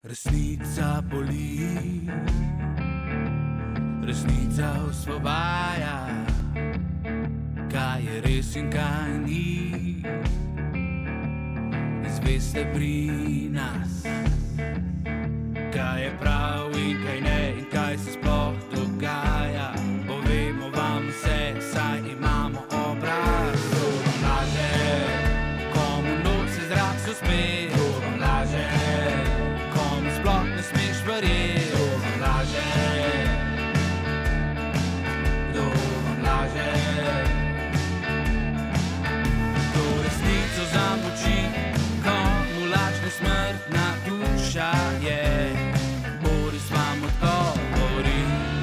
Resnica boli, resnica osvobaja, kaj je res in kaj ni. Izveste pri nas, kaj je prav in kaj ne in kaj se sploh dogaja. Povemo vam vse, saj imamo obraz. Kdo vam laže, komu noč se zrak sospe. Kdo vam laže, komu sploh ne smeš verjeti. Kdo vam laže, kdo vam laže. Kdo resnico zamolči, komu lažna smrtna duša je. Boris vam odgovori.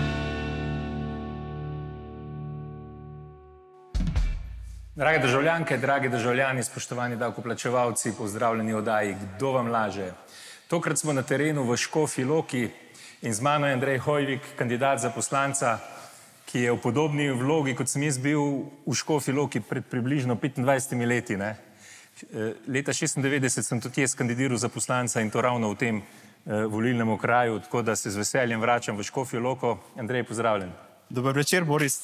Drage državljanke, dragi državljani, spoštovani davkoplačevalci, pozdravljeni v oddaji Kdo vam laže? Tokrat smo na terenu v Škofji Loki in z mano je Andrej Hoivik, kandidat za poslanca, ki je v podobni vlogi, kot sem jaz bil v Škofji Loki pred približno 25 leti. Leta 96 sem tudi jaz kandidiral za poslanca in to ravno v tem volilnem okraju, tako da se z veseljem vračam v Škofjo Loko. Andrej, pozdravljen. Dober večer, Boris.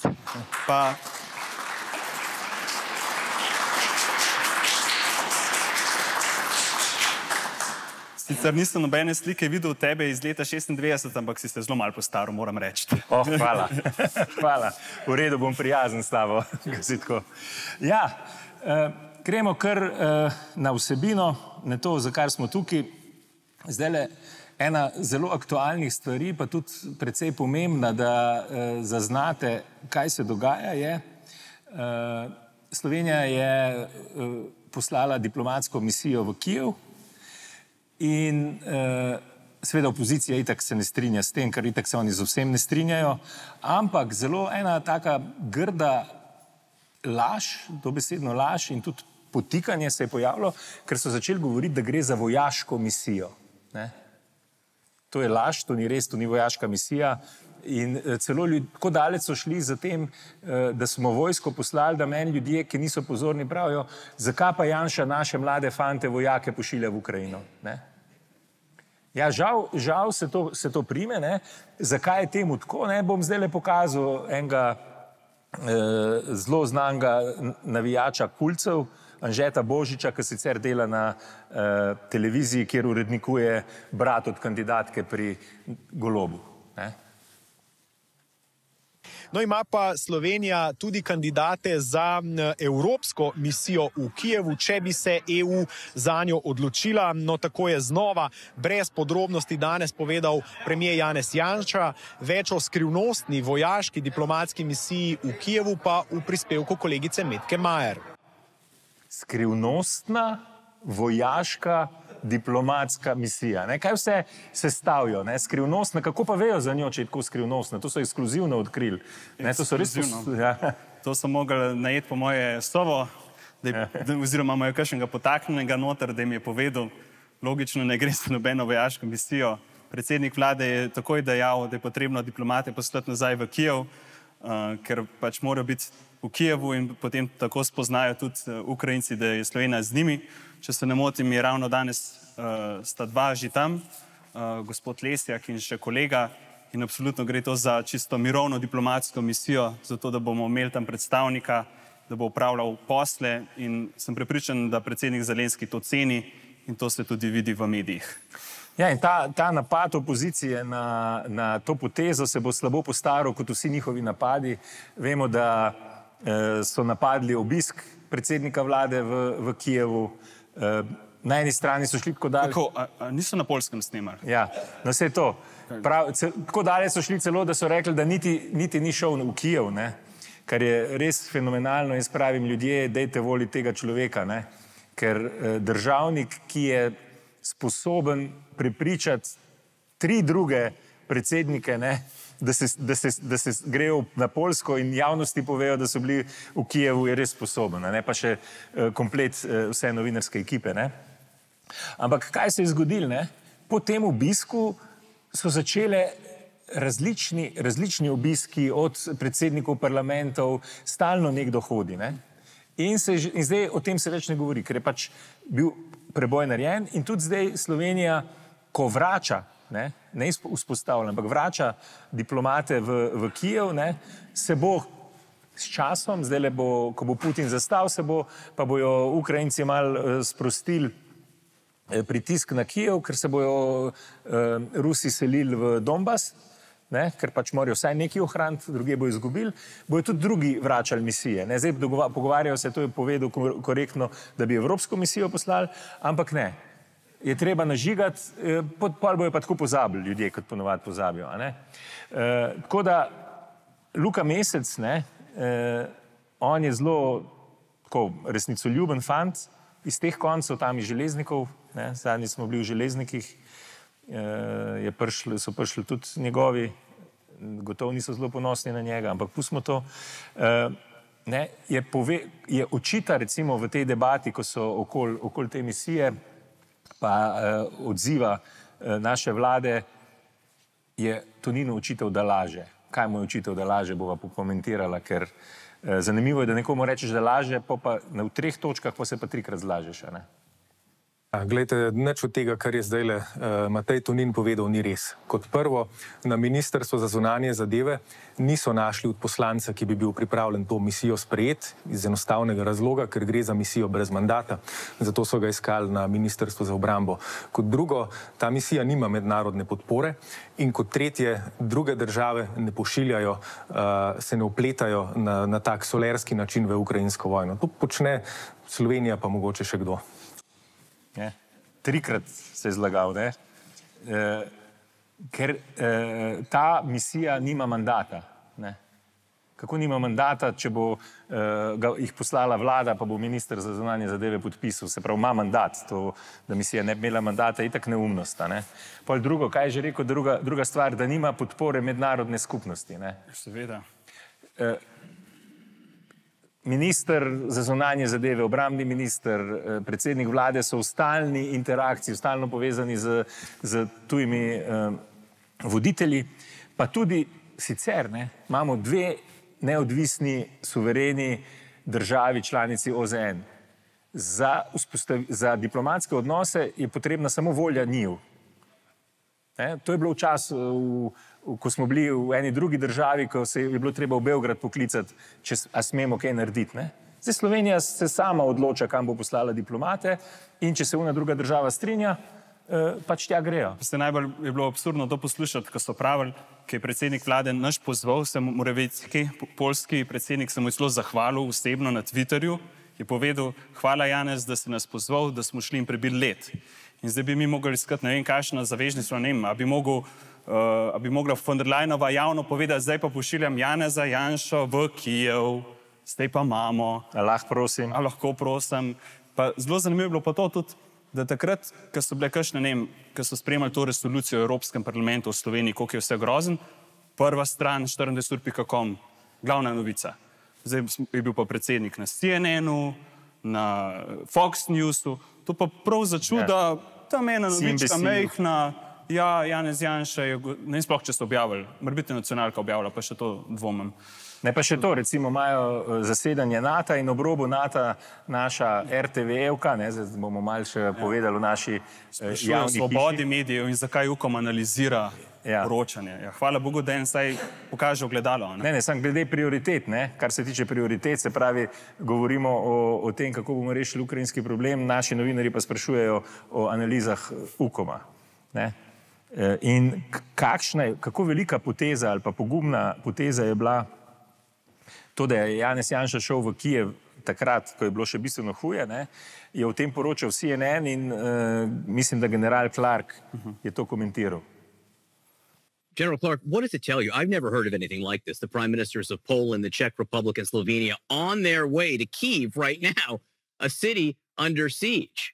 Sicer nisem nobene slike videl od tebe iz leta 96, ampak si se zelo malo postaral, moram reči. Hvala. Hvala. V redu, bom prijazen s tabo. Ja, gremo kar na vsebino, na to, za kar smo tukaj. Zdajle ena zelo aktualnih stvari, pa tudi precej pomembna, da zaznate, kaj se dogaja, je. Slovenija je poslala diplomatsko misijo v Kijev. In seveda opozicija itak se ne strinja s tem, ker itak se oni z vsem ne strinjajo, ampak zelo ena taka grda laž, dobesedno laž in tudi potikanje se je pojavilo, ker so začeli govoriti, da gre za vojaško misijo. To je laž, to ni res, to ni vojaška misija. In celo ljudje, tako daleč so šli za tem, da smo vojsko poslali, da meni ljudje, ki niso pozorni, pravijo, zakaj pa Janša naše mlade fante, vojake pošilja v Ukrajino. Ja, žal se to prime. Zakaj je temu tako? Bom zdaj pokazal enega zelo znanega navijača Kulcev, Anžeta Božiča, ki sicer dela na televiziji, kjer urednikuje brat od kandidatke pri Golobu. No, ima pa Slovenija tudi kandidate za evropsko misijo v Kijevu, če bi se EU zanjo odločila. No, tako je znova, brez podrobnosti danes povedal premier Janez Janša, več o skrivnostni vojaški diplomatski misiji v Kijevu pa v prispevku kolegice Metke Majer. Skrivnostna vojaška diplomatska misija. Kaj vse sestavijo? Skrivnostna, kako pa vejo za njo, če je tako skrivnostna? To so ekskluzivno odkrili. To so mogli najeti po moje sovo, oziroma imajo kakšnega potaknjenega noter, da jim je povedal, logično ne gre za nobeno vojaško misijo. Predsednik vlade je takoj dejal, da je potrebno diplomate poslati nazaj v Kijev, ker pač morajo biti v Kijevu in potem tako spoznajo tudi Ukrajinci, da je Slovenija z njimi. Če se ne motim, je ravno danes sta dva že tam, gospod Lesjak in še kolega, in absolutno gre to za čisto mirovno diplomatsko misijo, zato da bomo imeli tam predstavnika, da bo upravljal posle in sem prepričan, da predsednik Zelenski to ceni in to se tudi vidi v medijih. Ja, in ta napad opozicije na to potezo se bo slabo postaral kot vsi njihovi napadi. Vemo, da so napadli obisk predsednika vlade v Kijevu. Na eni strani so šli tako daleč. Kako? Niso na Poljskem snemali? Ja, no vse to. Tako daleč so šli celo, da so rekli, da niti ni šel v Kijev, kar je res fenomenalno. Jaz pravim, ljudje, dejte voliti tega človeka, ker državnik, ki je sposoben prepričati 3 druge predsednike, da se grejo na Poljsko in javnosti povejo, da so bili v Kijevu, je res sposoben, pa še komplet vse novinarske ekipe. Ampak kaj se je zgodilo? Po tem obisku so začele različni obiski od predsednikov parlamentov, stalno nekdo hodi. In zdaj o tem se več ne govori, ker je pač bil preboj narejen in tudi zdaj Slovenija ko vrača, ne vzpostavlja, ampak vrača diplomate v Kijev, ne, se bo s časom, zdaj ko bo Putin zastal, pa bojo Ukrajinci malo sprostili pritisk na Kijev, ker se bojo Rusi selili v Donbas, ne, ker pač morajo vsaj nekaj ohraniti, druge bo izgubili, bojo tudi drugi vračali misije. Ne. Zdaj pogovarjajo se, to je povedal korektno, da bi Evropsko misijo poslali, ampak ne. Je treba nažigati, pol bojo pa tako pozabili ljudje, kot ponovadi pozabijo. Tako da Luka Mesec, ne, on je zelo resnicoljuben fant iz teh koncev, tam iz Železnikov, zadnji smo bili v Železnikih, so prišli tudi njegovi, gotovo niso zelo ponosni na njega, ampak pustimo to. Je očita recimo v tej debati, ko so okoli te misije, pa odziva naše vlade, je Toninu očital, da laže. Kaj mu je očital, da laže, bova pokomentirala, ker zanimivo je, da nekomu rečeš, da laže, pa v 3 točkah, pa se pa 3-krat zlažeš, a ne? Glejte, nič od tega, kar je zdajle Matej Tonin povedal, ni res. Kot prvo, na Ministrstvo za zunanje zadeve niso našli od poslanca, ki bi bil pripravljen to misijo sprejeti, iz enostavnega razloga, ker gre za misijo brez mandata. Zato so ga iskali na Ministrstvo za obrambo. Kot drugo, ta misija nima mednarodne podpore in kot tretje, druge države ne pošiljajo, se ne upletajo na tak solerski način v ukrajinsko vojno. To počne Slovenija, pa mogoče še kdo. 3-krat se je zlagal, ne? Ker ta misija nima mandata. Ne? Kako nima mandata, če bo jih poslala vlada, pa bo minister za zunanje zadeve podpisal? Se pravi, ima mandat, to, da misija ne bi imela mandata, je itak neumnost. Ne? Pol drugo, kaj je že rekel, druga stvar, da nima podpore mednarodne skupnosti. Ne? Seveda. Minister za zunanje zadeve, obrambni minister, predsednik vlade so v stalni interakciji, stalno povezani z tujimi voditelji, pa tudi sicer imamo 2 neodvisni, suvereni državi članici OZN. Za diplomatske odnose je potrebna samo volja njiju. To je bilo v času, ko smo bili v eni drugi državi, ko se je bilo treba v Beograd poklicati, a smemo kaj narediti. Zdaj Slovenija se sama odloča, kam bo poslala diplomate in če se una druga država strinja, pač tja grejo. Najbolj je bilo absurdno to poslušati, ko so pravili, ki je predsednik vlade naš pozval, Morawiecki, poljski predsednik, se mu je celo zahvalil osebno na Twitterju, je povedal, hvala Janez, da si nas pozval, da smo šli in prebili let. In zdaj bi mi mogli iskati, ne vem, kakšno zavezništvo, ne vem, a bi mogla von der Leyenova javno povedati, zdaj pa pošiljam Janeza Janšo v Kijev, zdaj pa imamo. Lahko prosim. Lahko prosim. Pa zelo zanimivo je bilo pa to tudi, da takrat, ko so bile kakšne, ne vem, ko so sprejemali to resolucijo v Evropskem parlamentu v Sloveniji, koliko je vse grozen, prva stran 24ur.com, glavna novica. Zdaj je bil pa predsednik na CNN-u, na Fox Newsu, to pa prav začuda, tam ena novička mejhna, ja, Janez Janša je, ne sploh, če so objavili, morbiti nacionalka objavila, pa še to dvomim. Ne, pa še to, recimo imajo zasedanje NATO in ob robu NATO naša RTV-evka, zdaj bomo malo še povedali v naši javni hiši. O svobodi medijev in zakaj UKOM analizira poročanje. Hvala Bogu, da en saj pokaže ogledalo. Ne, samo glede prioritet, kar se tiče prioritet, se pravi, govorimo o tem, kako bomo rešili ukrajinski problem, naši novinarji pa sprašujejo o analizah UKOM-a. In kako velika poteza ali pa pogumna poteza je bila to, da je Janez Janša šel v Kijev takrat, ko je bilo še bistveno huje, je o tem poročal CNN in mislim, da general Clark je to komentiral. General Clark, what does it tell you? I've never heard of anything like this. The prime ministers of Poland, the Czech Republic, and Slovenia on their way to Kyiv right now, a city under siege.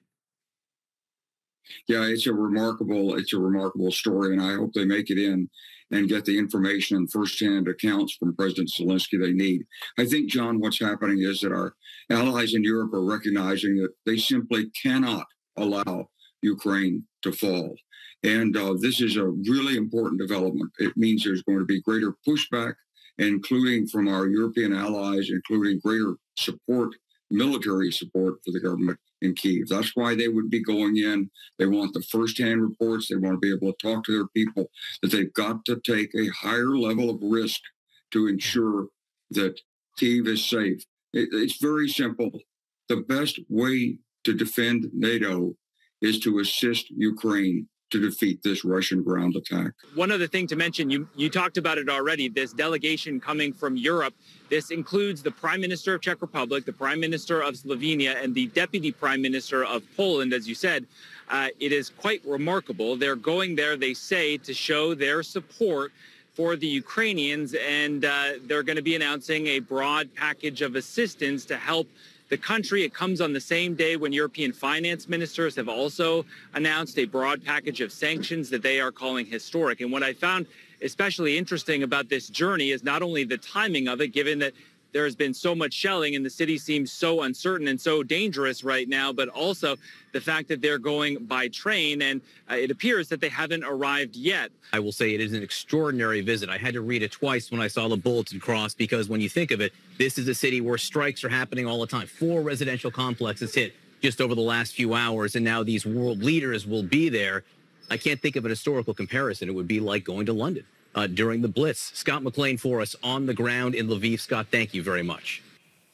Yeah, it's a remarkable story, and I hope they make it in and get the information and first-hand accounts from President Zelensky they need. I think, John, what's happening is that our allies in Europe are recognizing that they simply cannot allow Ukraine to fall. And this is a really important development. It means there's going to be greater pushback, including from our European allies, including greater support, military support for the government in Kyiv. That's why they would be going in. They want the first-hand reports. They want to be able to talk to their people, that they've got to take a higher level of risk to ensure that Kyiv is safe. It's very simple. The best way to defend NATO is to assist Ukraine to defeat this Russian ground attack. One other thing to mention, you talked about it already, this delegation coming from Europe. This includes the Prime Minister of Czech Republic, the Prime Minister of Slovenia, and the Deputy Prime Minister of Poland, as you said. It is quite remarkable. They're going there, they say, to show their support for the Ukrainians, and they're going to be announcing a broad package of assistance to help the country. It comes on the same day when European finance ministers have also announced a broad package of sanctions that they are calling historic. And what I found especially interesting about this journey is not only the timing of it, given that there has been so much shelling and the city seems so uncertain and so dangerous right now, but also the fact that they're going by train, and it appears that they haven't arrived yet. I will say it is an extraordinary visit. I had to read it twice when I saw the bulletin cross, because when you think of it, this is a city where strikes are happening all the time. 4 residential complexes hit just over the last few hours, and now these world leaders will be there. I can't think of an historical comparison. It would be like going to London during the Blitz. Scott McLean for us on the ground in Lviv. Scott, thank you very much.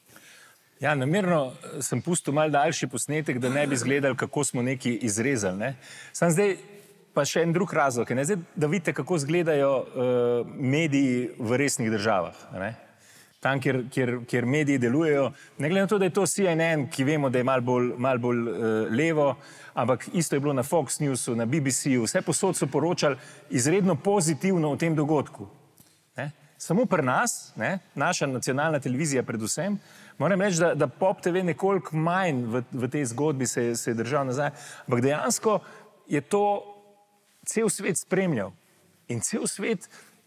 Ja, namerno sem pustil malo daljši posnetek, da ne bi izgledali, kako smo neki izrezali. Ne? Sam zdaj pa še en drug razlog, ne? Zdaj, da vidite, kako izgledajo mediji v resnih državah. Ne? Tam, kjer mediji delujejo, ne glede na to, da je to CNN, ki vemo, da je malo bolj levo, ampak isto je bilo na Fox Newsu, na BBC-ju, vse posod so poročali izredno pozitivno o tem dogodku. Ne? Samo pri nas, ne, naša nacionalna televizija predvsem, moram reči, da Pop TV nekoliko manj v tej zgodbi se je držal nazaj, ampak dejansko je to cel svet spremljal in cel svet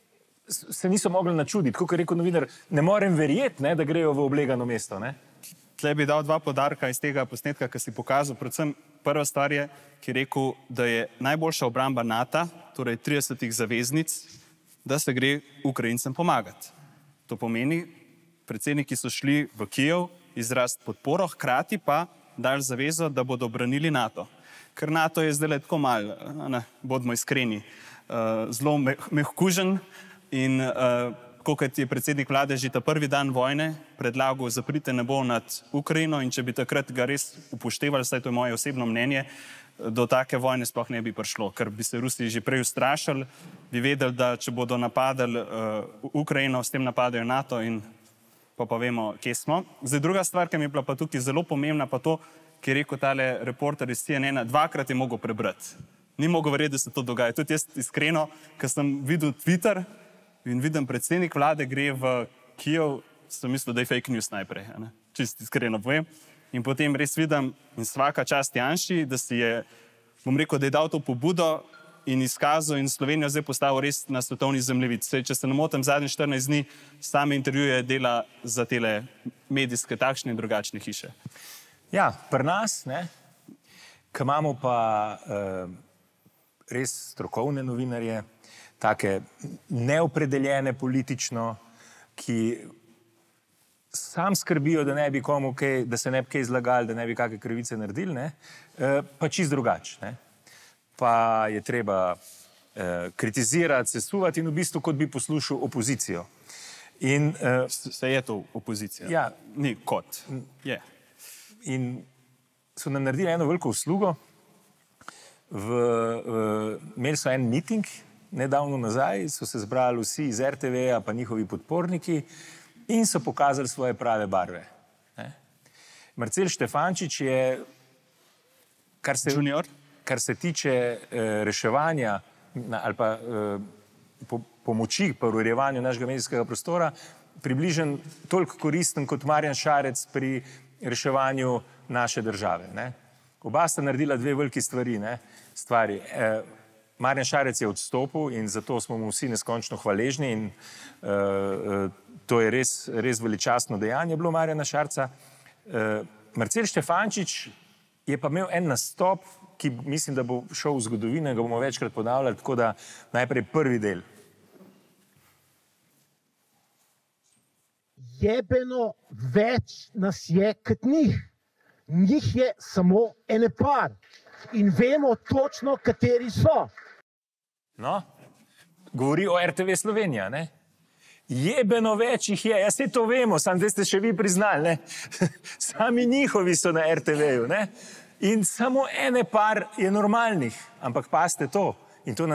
se niso mogli načuditi. Kot je rekel novinar, ne morem verjeti, da grejo v oblegano mesto. Ne? Tle bi dal 2 podarka iz tega posnetka, ki si pokazal. Predvsem prva stvar je, ki je rekel, da je najboljša obramba NATO, torej 30 zaveznic, da se gre Ukrajincem pomagati. To pomeni, predsedniki so šli v Kijev izraziti podporo, hkrati pa dali zavezo, da bodo branili NATO. Ker NATO je zdaj tako malo, bodimo iskreni, zelo mehkužen in kot je predsednik vlade že ta prvi dan vojne predlagal zaprite nebo nad Ukrajino, in če bi takrat ga res upoštevali, saj to je moje osebno mnenje, do take vojne sploh ne bi prišlo, ker bi se Rusi že prej ustrašili, bi vedeli, da če bodo napadali Ukrajino, s tem napadajo NATO in pa vemo, kje smo. Zdaj druga stvar, ki mi je bila pa tukaj zelo pomembna, pa to, ki je rekel tale reporter iz CNN, 2-krat je mogel prebrati. Ni mogel verjeti, da se to dogaja. Tudi jaz iskreno, ker sem videl Twitter in vidim predsednik vlade gre v Kijev, sem mislil, da je fake news najprej. Čist iskreno povem. In potem res vidim, in svaka čast Janši, da si je, bom rekel, da je dal to pobudo in izkazal in Slovenijo zdaj postavil res na svetovni zemljevid. Če se ne motim, zadnjih 14 dni same intervjuje dela za tele medijske takšne in drugačne hiše. Ja, pri nas, ki imamo pa res strokovne novinarje, take neopredeljene politično, ki sam skrbijo, da ne bi komu kaj, da se ne bi kaj zlagali, da ne bi kakšne krivice naredili, pa čist drugače. Pa je treba kritizirati, sesuvati in v bistvu kot bi poslušal opozicijo. Se je to opozicija? Ja. Ni kot. Je. In so nam naredili eno veliko uslugo. Imeli so en miting nedavno nazaj, so se zbrali vsi iz RTV-ja pa njihovi podporniki in so pokazali svoje prave barve. Marcel Štefančič je, kar se tiče reševanja ali pa pomoči pri urejevanju našega medijskega prostora, približen toliko koristen kot Marjan Šarec pri reševanju naše države. Oba sta naredila 2 veliki stvari. Marjan Šarec je odstopil in zato smo mu vsi neskončno hvaležni in to je res veličastno dejanje bilo Marjana Šarca. Marcel Štefančič je pa imel en nastop, ki mislim, da bo šel v zgodovino, ga bomo večkrat ponavljali, tako da najprej prvi del. Jebeno več nas je kot njih. njih je samo ene par in vemo točno, kateri so. No, govori o RTV Slovenija, ne? Jebeno več jih je, jaz se to vemo, sam da ste še vi priznali, ne? Sami njihovi so na RTV-ju, ne? In samo ene par je normalnih, ampak pazite to, in to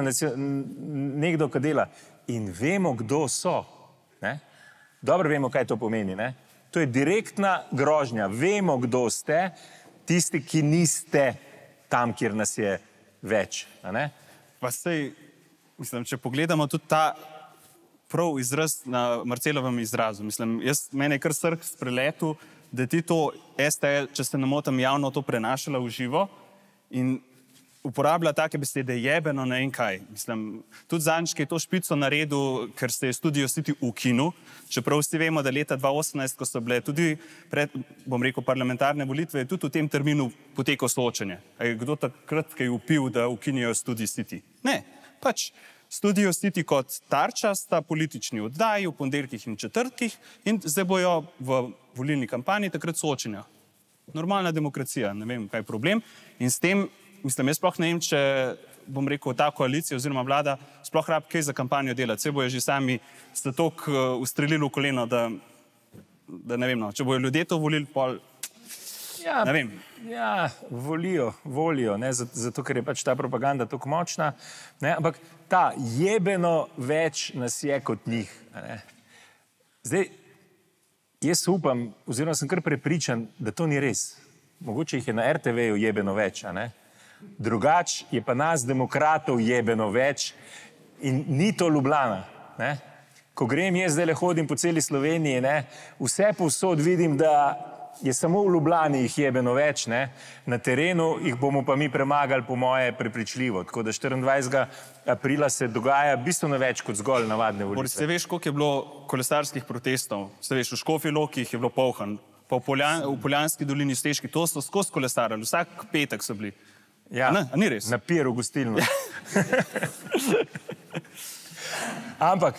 nekdo, ki dela. In vemo, kdo so, ne? Dobro vemo, kaj to pomeni, ne? To je direktna grožnja, vemo, kdo ste, tisti, ki niste tam, kjer nas je več, a ne? Pa sej, mislim, če pogledamo tudi ta prav izraz na Marcelovem izrazu. Mislim, mene je kar srh s preletu, da ti to STA, če se ne motim, javno to prenašala v živo in uporablja take besede jebeno, ne vem kaj. Mislim, tudi zadnjič je to špico naredil, ker se je Studio City ukinil, čeprav vsi vemo, da leta 2018, ko so bile tudi pred, bom rekel, parlamentarne volitve, je tudi v tem terminu potekalo soočenje. A je kdo takrat kaj vpil, da ukinijo Studio City? Ne, pač Studio City kot tarča sta politični oddaji v ponedeljkih in četrtkih in zdaj bojo v volilni kampanji takrat soočenja. Normalna demokracija, ne vem, kaj je problem. In s tem, mislim, jaz sploh ne vem, če, bom rekel, ta koalicija oziroma vlada sploh rab kaj za kampanjo delati. Vse bojo že sami se toliko ustrelili v koleno, da ne vem, no, če bojo ljudje to volili, pol, ne vem. Ja, volijo, ne, zato ker je pač ta propaganda tako močna, ne, ampak ta jebeno več nas je kot njih, ne. Zdaj, jaz upam, oziroma sem kar prepričan, da to ni res. Mogoče jih je na RTV-ju jebeno več, a ne. Drugač je pa nas demokratov jebeno več in ni to Ljubljana, ne. Ko grem jaz zdaj hodim po celi Sloveniji, ne, vse povsod vidim, da je samo v Ljubljani jih jebeno več, ne, na terenu jih bomo pa mi premagali po moje prepričljivo, tako da 24. aprila se dogaja bistveno več kot zgolj navadne volitve. Boris, se veš, koliko je bilo kolesarskih protestov, se veš, v Škofji Loki jih je bilo polhan, pa v Poljanski dolini Steški, to so skozi kolesarili, vsak petek so bili. Ja, ni res. Na pier v gostilno. Ampak,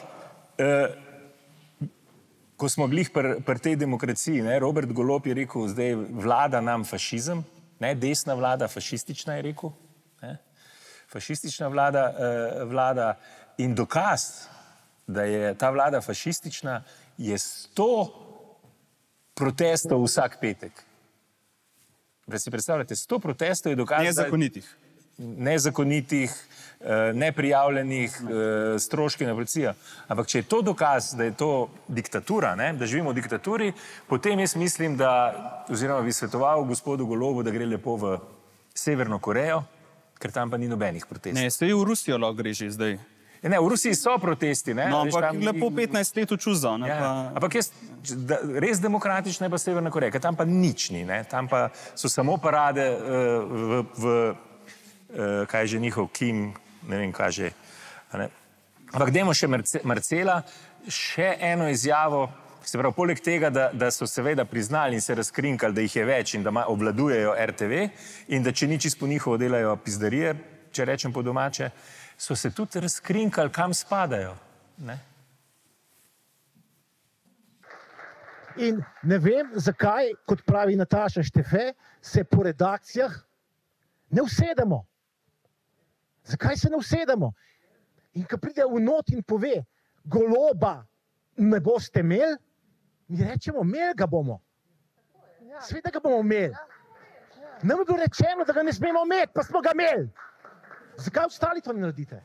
ko smo bili pri tej demokraciji, ne, Robert Golob je rekel, zdaj vlada nam fašizem, ne, desna vlada, fašistična je rekel, ne, fašistična vlada in dokaz, da je ta vlada fašistična, je 100 protestov vsak petek. Da si predstavljate, 100 protestov je dokaz, nezakonitih, neprijavljenih, stroški na policijo. Ampak če je to dokaz, da je to diktatura, ne, da živimo v diktaturi, potem jaz mislim, da, oziroma bi svetoval gospodu Golobu, da gre lepo v Severno Korejo, ker tam pa ni nobenih protestov. Ne, se v Rusijo lahko gre že zdaj. Ne, v Rusiji so protesti, ne. No, ampak lepo 15 let učuzo. Ampak jaz, res demokratična je pa Severna Koreja, ker tam pa nič ni, ne, tam pa so samo parade kaj je že njihov Kim, ne vem kaj že. Ampak dajmo še Marcela, še eno izjavo, se pravi, poleg tega, da so seveda priznali in se razkrinkali, da jih je več in da obvladujejo RTV in da če ni čisto po njihovo delajo pizdarije, če rečem po domače, so se tudi razkrinkali, kam spadajo. Ne? In ne vem, zakaj, kot pravi Nataša Štefe, se po redakcijah ne usedemo. Zakaj se ne usedemo? In ko pride v not in pove, Goloba ne boste imeli, mi rečemo, imeli ga bomo. Sveda ga bomo imeli. Nam je bilo rečeno, da ga ne smemo imeti, pa smo ga imeli. Zakaj ostali to ne naredite?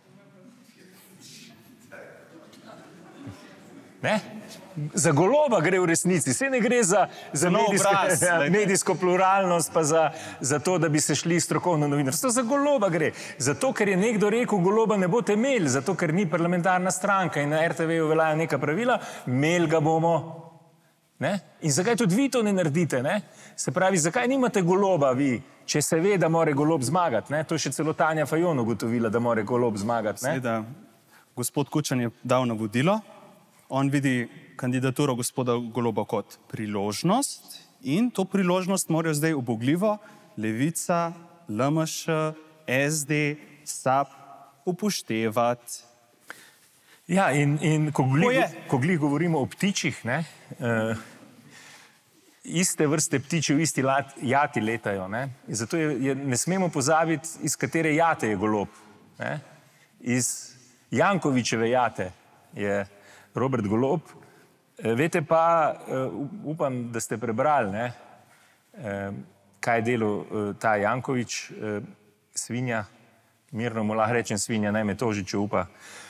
Ne? Za Goloba gre v resnici, saj ne gre za medijsko pluralnost, pa za to, da bi se šli strokovno novinarstvo. Za Goloba gre. Zato, ker je nekdo rekel, Goloba ne boste imeli, zato, ker ni parlamentarna stranka in na RTV-ju veljajo neka pravila, imeli ga bomo. Ne? In zakaj tudi vi to ne naredite? Ne? Se pravi, zakaj nimate Goloba vi, če se ve, da more Golob zmagati? Ne? To še celo Tanja Fajon ugotovila, da more Golob zmagati. Ne? Seveda, gospod Kučan je dal navodilo. On vidi kandidaturo gospoda Goloba kot priložnost in to priložnost morajo zdaj ubogljivo Levica, LMŠ, SD, SAB upoštevati. Ja, in ko glih govorimo o ptičih, ne, iste vrste ptiči v isti jati letajo. Ne? Zato ne smemo pozabiti, iz katere jate je golob. Ne? Iz Jankovićeve jate je Robert Golob. Veste pa, upam, da ste prebrali, ne? Kaj je delal ta Janković, svinja, mirno mu lahko rečem svinja, naj me toži, če upa.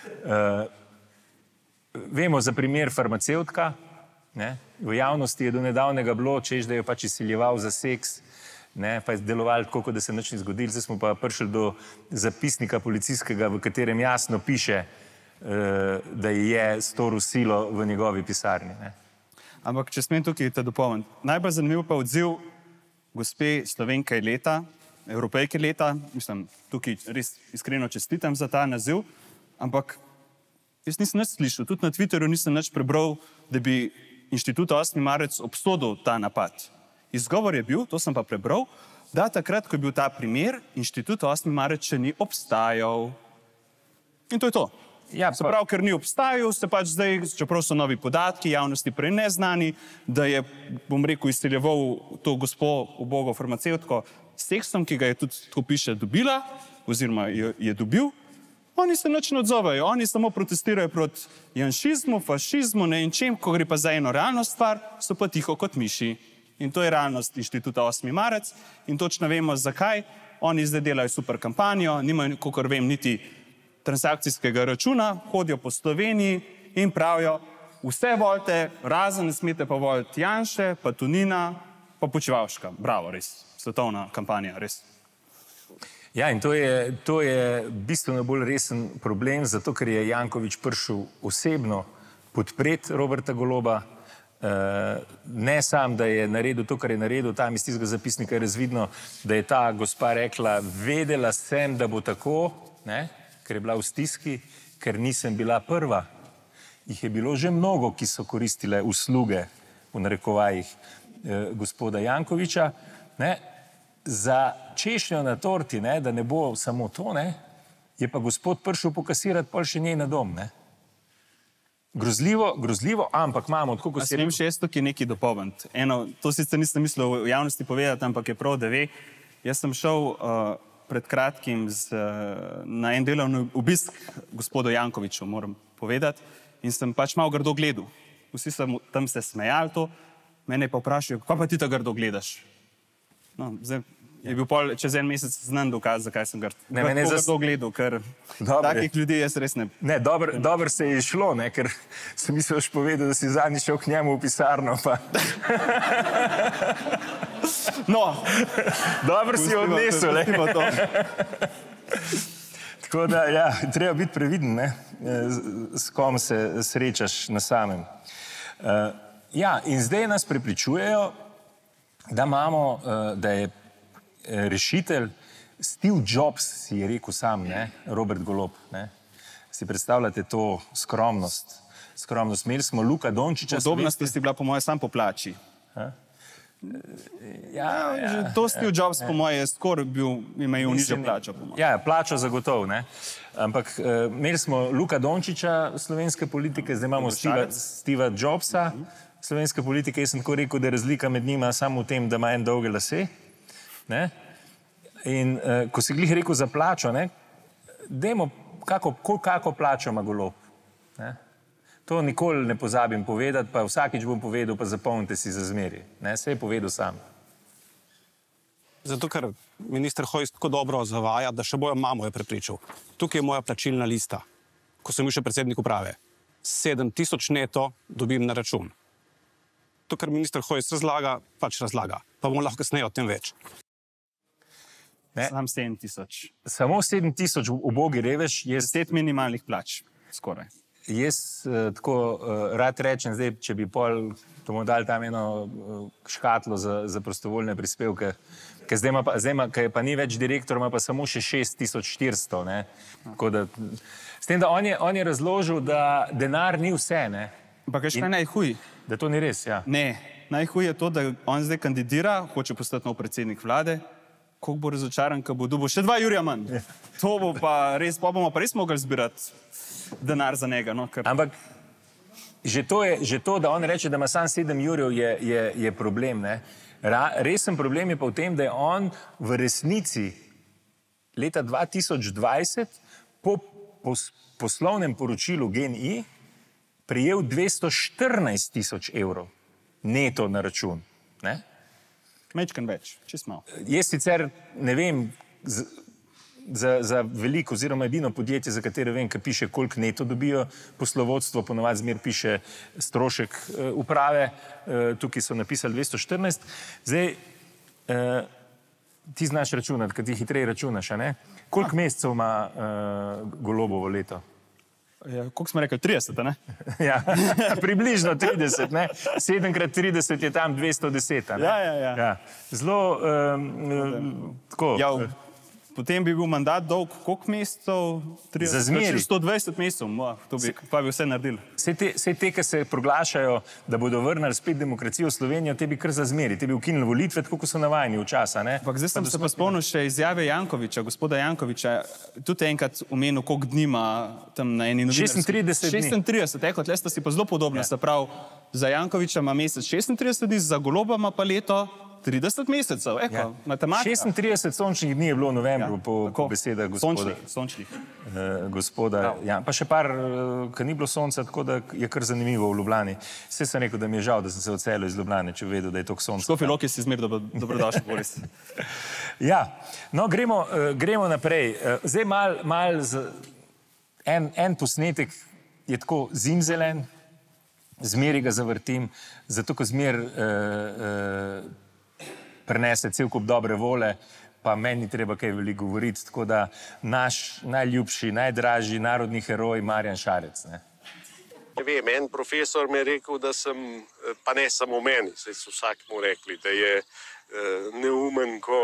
Vemo za primer farmacevtka, ne? V javnosti je do nedavnega bilo, češ, da je pač izsiljeval za seks, ne? Pa je deloval tako, kot da se nič ni zgodilo. Zdaj smo pa prišli do zapisnika policijskega, v katerem jasno piše, da je storil silo v njegovi pisarni. Ne? Ampak, če smem tukaj te dopolniti. Najbolj zanimiv pa odziv gospe Slovenke leta, Evropejke leta, mislim, tukaj res iskreno čestitam za ta naziv, ampak jaz nisem nič slišal, tudi na Twitterju nisem nič prebral, da bi Inštitut 8. marec obsodil ta napad. Izgovor je bil, to sem pa prebral, da takrat, ko je bil ta primer, Inštitut 8. marec še ni obstajal. In to je to. Ja, se pravi, ker ni obstajal, se pač zdaj, čeprav so novi podatki, javnosti prej neznani, da je, bom rekel, izsiljeval to gospo ubogo farmacevtko s seksom, ki ga je tudi, tako piše, dobila, oziroma je dobil, oni se nič ne odzovejo, oni samo protestirajo proti janšizmu, fašizmu, ne in čem, ko gre pa za eno realno stvar, so pa tiho kot miši. In to je realnost Inštituta 8. marec in točno vemo, zakaj. Oni zdaj delajo super kampanjo, nimajo, kakor vem, niti transakcijskega računa, hodijo po Sloveniji in pravijo, vse volite, razen ne smete pa voliti Janše, pa Tonina, pa Počivalška. Bravo, res. Svetovna kampanja, res. Ja, in to je bistveno bolj resen problem, zato ker je Janković prišel osebno podpreti Roberta Goloba, ne sam, da je naredil to, kar je naredil, tam iz tistega zapisnika je razvidno, da je ta gospa rekla, vedela sem, da bo tako, ne? Ker je bila v stiski, ker nisem bila prva. Jih je bilo že mnogo, ki so koristile usluge, v narekovajih, gospoda Jankovića. Ne? Za češnjo na torti, ne, da ne bo samo to, ne, je pa gospod prišel pokasirati pol še njej na dom. Ne? Grozljivo, ampak imamo tako, kot si rekel. Smem še jaz tukaj nekaj dopolniti. Eno, to sicer nisem mislil v javnosti povedati, ampak je prav, da ve. Jaz sem šel pred kratkim na en delovni obisk gospodu Jankoviću, moram povedati, in sem pač malo grdo gledal. Vsi so tam se smejali to, mene pa vprašajo, kako pa ti ta grdo gledaš? No, zdaj je bil pol čez en mesec znan dokaz, zakaj sem grdo gledal, ker takih ljudi jaz res ne... Ne, dobro se je šlo, ne, ker sem mislil povedal, da si zadnji šel k njemu v pisarno, pa... No, dobro si jo odnesel, ne? Tako da, ja, treba biti previden, ne, s kom se srečaš na samem. Ja, in zdaj nas prepričujejo, da imamo, da je rešitelj Steve Jobs, si je rekel sam, ne, Robert Golob, ne. Si predstavljate to skromnost. Imeli smo Luka Dončića... Podobnost si bila po moje sam po plači. Ja, to Steve Jobs po moje je skoraj imel nižjo plačo. Ja, plačo zagotovo, ne. Ampak imeli smo Luka Dončića slovenske politike, zdaj imamo Steva Jobsa slovenske politike. Jaz sem tako rekel, da je razlika med njima samo v tem, da ima en dolge lase. Ne? In ko si glih rekel za plačo, ne, dajmo, kako plačo ima Golob. Ne? To nikoli ne pozabim povedati, pa vsakič bom povedal, pa zapomnite si za zmeri. Ne? Se je povedal sam. Zato, ker minister Hojs tako dobro zavaja, da še bojo mamo je prepričal. Tukaj je moja plačilna lista, ko sem bil še predsednik uprave. 7.000 neto dobim na račun. To, kar minister Hojs razlaga, pač razlaga. Pa bomo lahko kasneje o tem več. Sam 7.000. Samo 7.000 ubogi revež je 10 minimalnih plač, skoraj. Jaz tako rad rečem, zdaj, če bi pol, to bomo dali tam eno škatlo za prostovoljne prispevke, ker zdaj pa ni več direktor, ima pa samo še 6.400, ne. Tako da, s tem, da on je razložil, da denar ni vse, ne. Ampak kaj najhuj? Da to ni res, ja. Ne, najhuj je to, da on zdaj kandidira, hoče postati nov predsednik vlade, koliko bo razočaran, ko bo dobil še 2 jurja manj. To bo pa res, pa bomo pa res mogli zbirati denar za njega. No, ker... Ampak že to, da on reče, da ima sam 7 jurjev, je problem. Ne? Resen problem je pa v tem, da je on v resnici leta 2020 po poslovnem poročilu GEN-I prijel 214 000 evrov neto na račun. Ne? Mečkan več, čist malo. Jaz sicer ne vem za veliko oziroma edino podjetje, za katere vem, ki piše, koliko neto dobijo poslovodstvo, ponovadi zmer piše strošek uprave, tukaj so napisali 214. Zdaj, ti znaš računati, kad ti hitreje računaš, a ne? Koliko mesecev ima Golobovo leto? Ja, koliko smo rekli? 30, ne? Ja, približno 30, ne? 7x30 je tam 210, ne? Ja. Zelo, tako... Ja, potem bi bil mandat dolg koliko mesecev? Za zmeri. 120 mesecev, pa bi vse naredili. Vse te, ki se proglašajo, da bodo vrnili spet demokracijo v Slovenijo, te bi kar za zmeri, te bi ukinili volitve, tako kot so navajeni včasa, ne? Ampak zdaj sem se pa spomnil še izjave Jankovića, gospoda Jankovića, tudi enkrat omenil, koliko dni ima tam na eni novinarski. 36 dni. 36, tle sta si pa zelo podobna, se pravi, za Jankovića ima mesec 36 dni, za Goloba ima pa leto 30 mesecev, matematika. 36 sončnih dni je bilo v novembru, po besedah gospoda. Sončnih. Gospoda, ja. Pa še par, ki ni bilo sonca, tako da je kar zanimivo v Ljubljani. Vse sem rekel, da mi je žal, da sem se odselil iz Ljubljane, če vedel, da je toliko sonca. Škofja Loki si zmer dobrodošli, Boris. Ja, no, gremo naprej. Zdaj mal en posnetek je tako zimzelen, zmeri ga zavrtim, zato ko zmer prenese cel kup dobre vole, pa meni ni treba kaj veliko govoriti, tako da naš najljubši, najdražji narodni heroj Marjan Šarec. Ne vem, en profesor mi je rekel, da sem, pa ne samo meni, saj so vsakmu rekli, da je neumen ko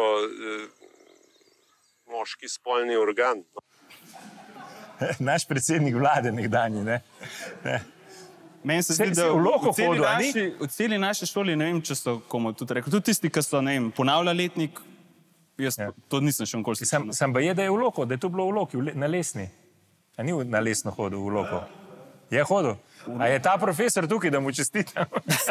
moški spolni organ. Naš predsednik vlade nekdanji, ne? Meni se zdi, da v celi naši šoli, ne vem, če so komu tudi rekli, tudi tisti, ki so, ne vem, ponavlja letnik, jaz to nisem še nikoli slišal. Sam pa je, da je v Loko, da je to bilo v Loki, na Lesni. A ni na Lesno hodil v Loko? Je hodil? A je ta profesor tukaj, da mu čestitam?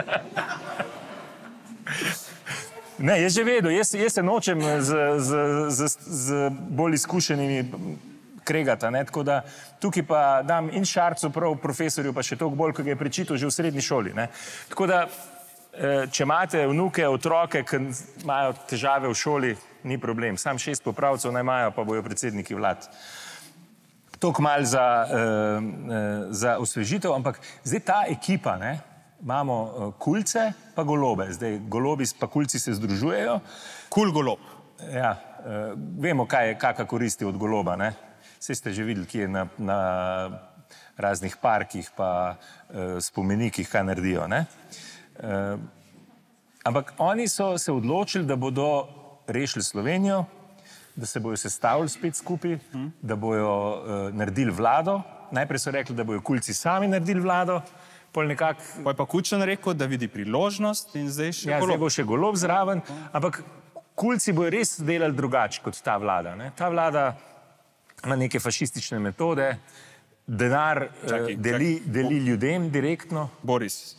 Ne, je že vedel, jaz se nočem z bolj izkušenimi kregata, ne, tako da tukaj pa dam in Šarcu prav profesorju, pa še toliko bolj, ko ga je prečital že v srednji šoli, ne. Tako da, če imate vnuke, otroke, ki imajo težave v šoli, ni problem. Sam 6 popravcev naj imajo, pa bojo predsedniki vlad. Toliko malo za osvežitev, ampak zdaj ta ekipa, ne, imamo Kulce pa Golobe. Zdaj, Golobi pa Kulci se združujejo. Kul Golob. Ja, vemo, kakšna koristi od Goloba, ne. Vse ste že videli, ki je na raznih parkih pa spomenikih, kaj naredijo, ne. Ampak oni so se odločili, da bodo rešili Slovenijo, da se bojo sestavili spet skupaj, da bojo naredili vlado. Najprej so rekli, da bojo Kulci sami naredili vlado, pol nekako... Pa je pa Kučan rekel, da vidi priložnost in zdaj še Golob. Ja, zdaj bo še Golob zraven, ampak Kulci bojo res delali drugače kot ta vlada, ne. Ta vlada ima neke fašistične metode, denar deli ljudem direktno. Boris,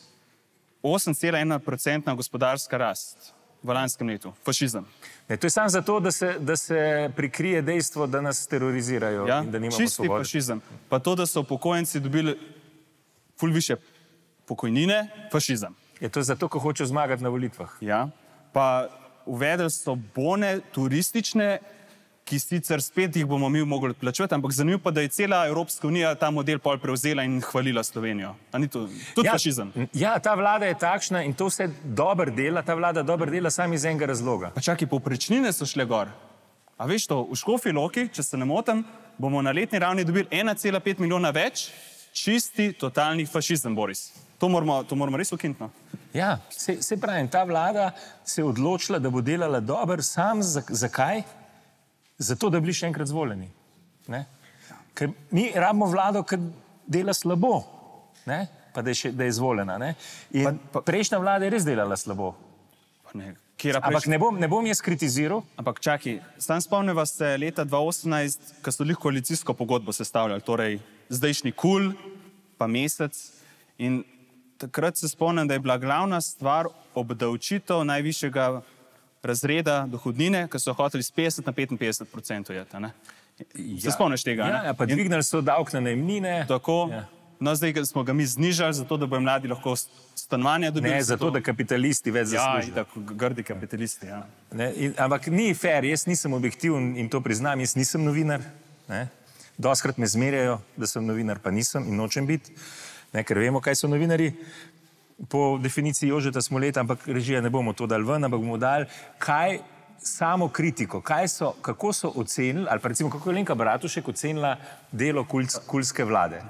8,1% gospodarska rast v lanskem letu, fašizem. Ne, to je samo zato, da se prikrije dejstvo, da nas terorizirajo in da nimamo svobode. Čisti fašizem. Pa to, da so upokojenci dobili ful višje pokojnine, fašizem. Je to zato, ko hočejo zmagati na volitvah. Ja, pa uvedli so bone turistične, ki sicer spet jih bomo mi mogli plačevati, ampak zanimivo pa, da je cela Evropska unija ta model pol prevzela in hvalila Slovenijo. A ni to tudi fašizem? Ja, ta vlada je takšna in to vse dobro dela, ta vlada dobro dela samo iz enega razloga. Pa čakaj, povprečnine so šle gor. A veš to, v Škofji Loki, če se ne motim, bomo na letni ravni dobili 1,5 milijona več, čisti totalni fašizem, Boris. To moramo res ukiniti, no? Ja, se pravim, ta vlada se je odločila, da bo delala dobro, sam zakaj? Zato, da bi bili še enkrat zvoljeni. Ker mi rabimo vlado, ki dela slabo, ne? Pa da je izvoljena. In prejšnja vlada je res delala slabo. Ampak ne bom jaz kritiziral. Ampak čakaj, sam spomneva se leta 2018, ko so koalicijsko pogodbo sestavljali, torej zdajšnji Kul, pa Mesec. In takrat se spomnim, da je bila glavna stvar obdavčitev najvišjega razreda dohodnine, ki so hoteli z 50 na 55% jeti, ne? Se spomniš tega, ne? Ja, pa dvignili so davek na najemnine. Tako. No, zdaj smo ga mi znižali, zato da bojo mladi lahko stanovanja dobili. Ne, zato da kapitalisti več zaslužijo. Ja, tako grdi kapitalisti, ja. Ampak ni fair, jaz nisem objektiven in to priznam, jaz nisem novinar. Doskrat me zmerjajo, da sem novinar, pa nisem in nočem biti, ker vemo, kaj so novinarji. Po definiciji Jožeta Smoleta, ampak režija ne bomo to dali ven, ampak bomo dali, kaj samo kritiko, kako so ocenili, ali pa recimo, kako je Alenka Bratušek ocenila delo kulske vlade.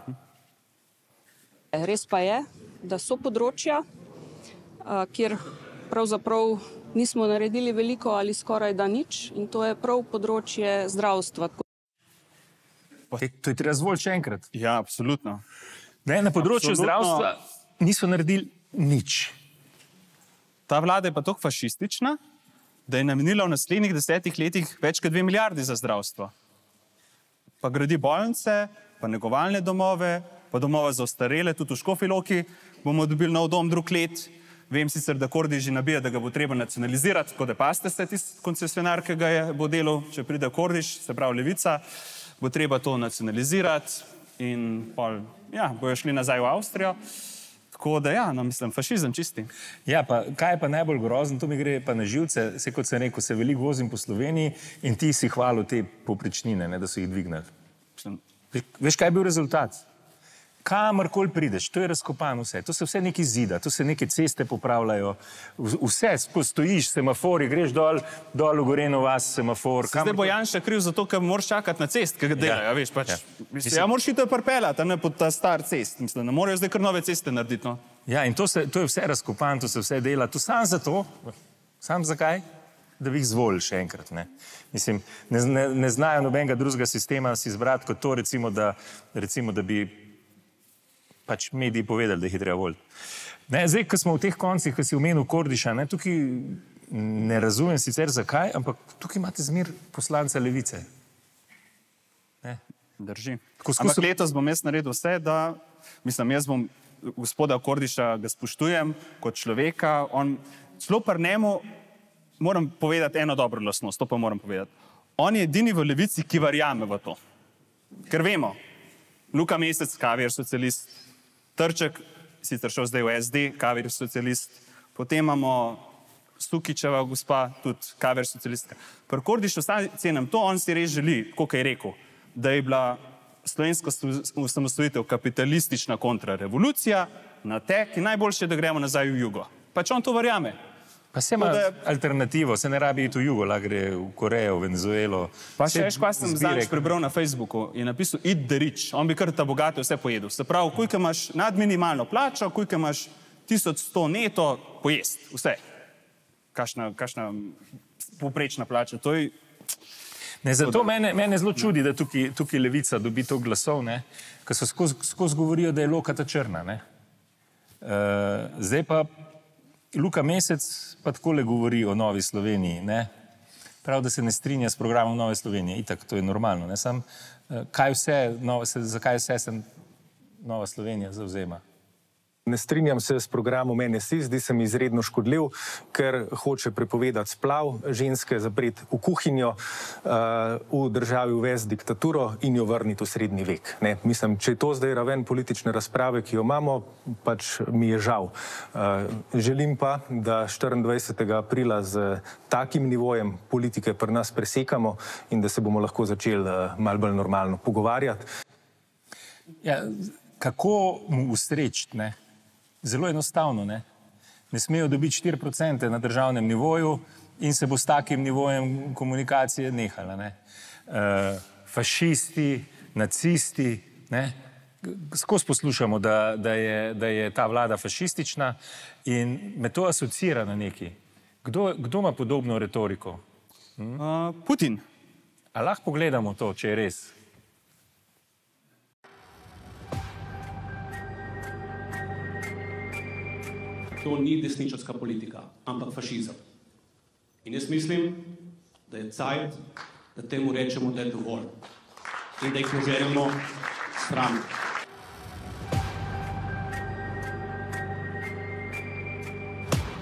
Res pa je, da so področja, kjer pravzaprav nismo naredili veliko ali skoraj da nič, in to je prav področje zdravstva. To je treba zvoliti še enkrat. Ja, absolutno. Na področju zdravstva niso naredili nič. Ta vlada je pa tako fašistična, da je namenila v naslednjih 10 letih več kot 2 milijardi za zdravstvo. Pa gradi bolnice, pa negovalne domove, pa domove za ostarele, tudi v Škofji Loki bomo dobili nov dom drug let. Vem sicer, da Kordiš že nabija, da ga bo treba nacionalizirati, tako da paste se tisti koncesionar, ki ga bo delal, če pride Kordiš, se pravi Levica, bo treba to nacionalizirati in pol, bojo šli nazaj v Avstrijo. Tako da mislim, fašizem čisti. Ja, pa kaj je pa najbolj grozno, to mi gre pa na živce, kot sem rekel, se veliko vozim po Sloveniji in ti si hvalil te povprečnine, da so jih dvignili. Veš, kaj je bil rezultat? Kamorkoli prideš, to je razkopano vse, to se vse neki zida, to se neke ceste popravljajo, vse, stojiš, semafori, greš dol v Goreno vas, semafor. Zdaj bo Janša kriv za to, ker moraš čakati na cest, ki ga delajo, veš, pač. Ja, moraš iti pripeljati, ne pod ta star cest, mislim, ne morajo zdaj kar nove ceste narediti, no. Ja, in to je vse razkopano, to se vse dela, to sam zato, sam zakaj? Da bi jih zvolili še enkrat, ne. Mislim, ne znajo nobenega drugega sistema si izbrati kot to, recimo, da bi pač mediji povedali, da jih je treba voliti. Zdaj, ko smo v teh koncih, ko si omenil Kordiša, tukaj ne razumem sicer zakaj, ampak tukaj imate zmer poslanca Levice. Drži. Ampak letos bom jaz naredil vse, da, mislim, jaz bom gospoda Kordiša ga spoštujem kot človeka, celo pri njemu moram povedati eno dobro lastnost, to pa moram povedati. On je edini v Levici, ki verjame v to. Ker vemo, Luka Mesec, Kavir socialist, Trček, sicer šel zdaj v SD, Kavir socialist, potem imamo Sukičeva gospa, tudi Kavir socialistka. Pri Kordišu cenim to, on si res želi, koliko je rekel, da je bila slovenska osamosvojitev kapitalistična kontrarevolucija, natek in najboljše je, da gremo nazaj v jugo. Pač on to verjame. Pa se ima alternativo, se ne rabi iti v jugo, lahko gre v Korejo, v Venezuelo. Pa še veš, kaj sem zdaj prebral na Facebooku, je napisal eat the rich, on bi kar ta bogate vse pojedel. Se pravi, koliko imaš nad minimalno plačo, koliko imaš 1100 neto, pojest, vse. Kakšna povprečna plača, to je... Zato mene zelo čudi, da tukaj Levica dobi to glasov, ker so skozi govorijo, da je lokata črna. Zdaj pa Luka Mesec pa takole govori o Novi Sloveniji, prav, da se ne strinja s programom Nove Slovenije, itak, to je normalno, sam, zakaj vse se Nova Slovenija zavzema? Ne strinjam se s programom NSI, zdi se mi izredno škodljiv, ker hoče prepovedati splav, ženske zapreti v kuhinjo, v državi uvesti diktaturo in jo vrniti v srednji vek. Mislim, če je to zdaj raven politične razprave, ki jo imamo, pač mi je žal. Želim pa, da 24. aprila z takim nivojem politike pri nas presekamo in da se bomo lahko začeli malo bolj normalno pogovarjati. Ja, kako mu ustreči, Zelo enostavno, ne smejo dobiti 4% na državnem nivoju in se bo s takim nivojem komunikacije nehala, Fašisti, nacisti, skozi poslušamo, da je ta vlada fašistična in me to asocira na neki. Kdo ima podobno retoriko? Putin. A lahko pogledamo to, če je res? To ni desničarska politika, ampak fašizem. In jaz mislim, da je cajt, da temu rečemo, da je dovolj. In da jih poženemo stran.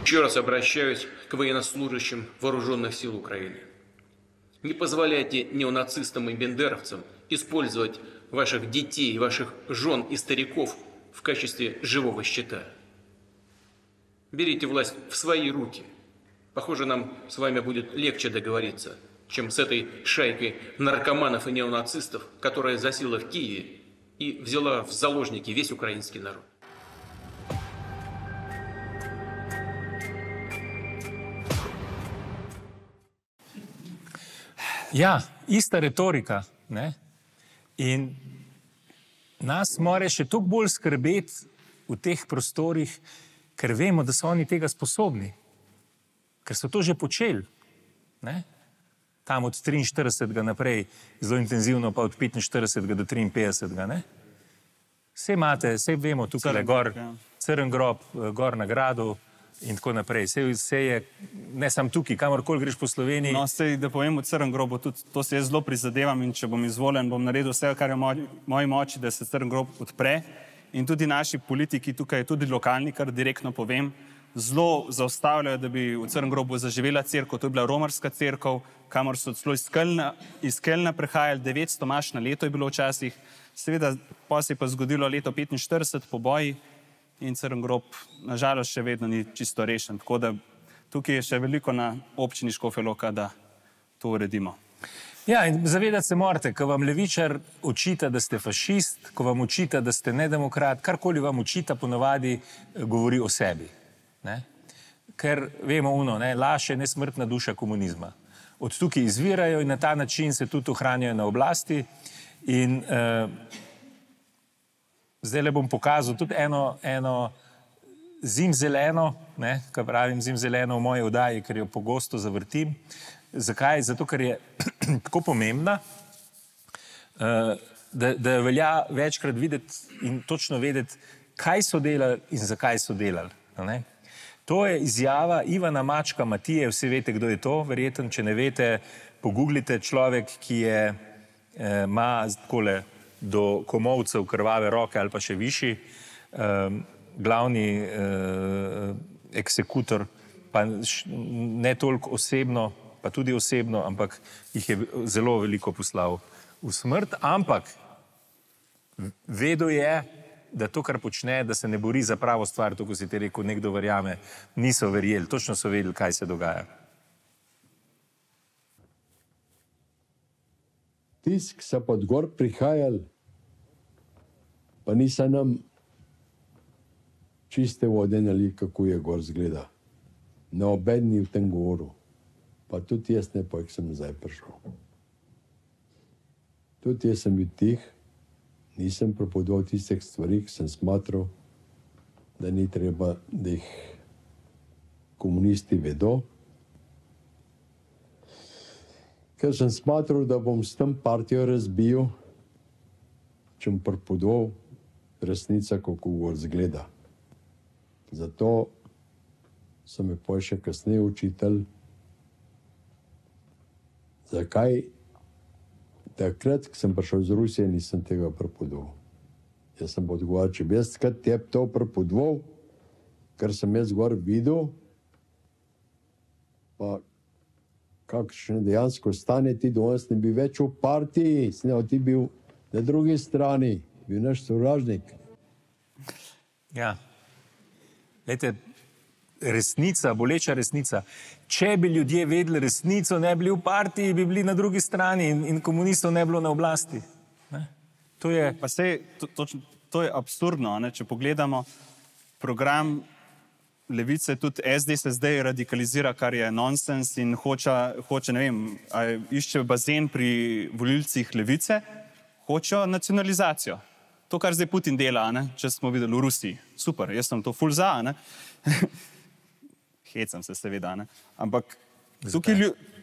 Еще раз обращаюсь к военнослужащим вооруженных сил Украины. Не позволяйте неонацистам и бендеровцам использовать ваших детей, ваших жен и стариков в качестве живого щита. Берите власть в свои руки. Похоже, нам с вами будет легче договориться, чем с этой шайкой наркоманов и неонацистов, которая засела в Киеве и взяла в заложники весь украинский народ. Ja, ista retorika. Ne? In nas mora še toliko bolj skrbeti v teh prostorih, ker vemo, da so oni tega sposobni. Ker so to že počeli. Ne? Tam od 43. naprej, zelo intenzivno, pa od 45. do 53. Ne? Vse imate, vse vemo, tukaj gor, Crn grob, gor na gradu in tako naprej. Vse je, ne samo tukaj, kamorkoli greš po Sloveniji. No, sej, da povem o Crn grobu, tudi to se jaz zelo prizadevam in če bom izvoljen, bom naredil vse, kar je v moji moči, da se Crn grob odpre. In tudi naši politiki tukaj, tudi lokalni, kar direktno povem, zelo zaustavljajo, da bi v Crn grobu zaživela cerkev. To je bila romarska cerkev, kamor so celo iz Kelna prehajali, 900 maš na leto je bilo včasih. Seveda, pa se je pa zgodilo leto 45 po boji in Crn grob nažalost še vedno ni čisto rešen. Tako da tukaj je še veliko na občini Škofja Loka, da to uredimo. Ja, in zavedati se morate, ko vam levičar očita, da ste fašist, ko vam očita, da ste nedemokrat, karkoli vam očita, ponavadi govori o sebi. Ne? Ker vemo laž je nesmrtna duša komunizma. Od tukaj izvirajo in na ta način se tudi ohranjajo na oblasti. In zdaj le bom pokazal tudi eno zimzeleno, kaj pravim zimzeleno v moji oddaji, ker jo pogosto zavrtim. Zakaj? Zato, ker je tako pomembna, da velja večkrat videti in točno vedeti, kaj so delali in zakaj so delali. To je izjava Ivana Mačka Matije, vsi veste, kdo je to, verjetno, če ne veste, pogooglite, človek, ki ima takole do komolcev krvave roke ali pa še višji, glavni eksekutor, pa ne toliko osebno, pa tudi osebno, ampak jih je zelo veliko poslal v smrt, ampak vedel je, da to, kar počne, da se ne bori za pravo stvar, to, ko si ti rekel, nekdo verjame, niso verjeli, točno so vedeli, kaj se dogaja. Tisk so pod gor prihajali, pa niso nam čiste vode nali, kako je gor zgleda. Na obedni v tem govoru. Pa tudi jaz ne pojk sem nazaj prišel. Tudi jaz sem bil tih, nisem propovedal tistih stvari, ki sem smatral, da ni treba, da jih komunisti vedo. Ker sem smatral, da bom s tem partijo razbil, če bom propovedal resnica, kako gor zgleda. Zato so me pol še kasneje učitelj, zakaj takrat, ko sem prišel iz Rusije, nisem tega propovedal. Jaz sem odgovarjal, če bi jaz teb to propovedal, kar sem jaz gor videl, pa kakšne dejansko stane, ti danes ne bi več v partiji, ti bil na drugi strani, bil naš sovražnik. Ja, glejte, resnica, boleča resnica. Če bi ljudje vedeli resnico, ne bili v partiji, bi bili na drugi strani in komunistov ne bilo na oblasti. To je... Pa sej, to je absurdno, če pogledamo program Levice, tudi SD se zdaj radikalizira, kar je nonsens in hoče, ne vem, išče bazen pri volilcih Levice, hočejo nacionalizacijo. To, kar zdaj Putin dela, če smo videli v Rusiji. Super, jaz sem to ful za, hecam se seveda, ampak tukaj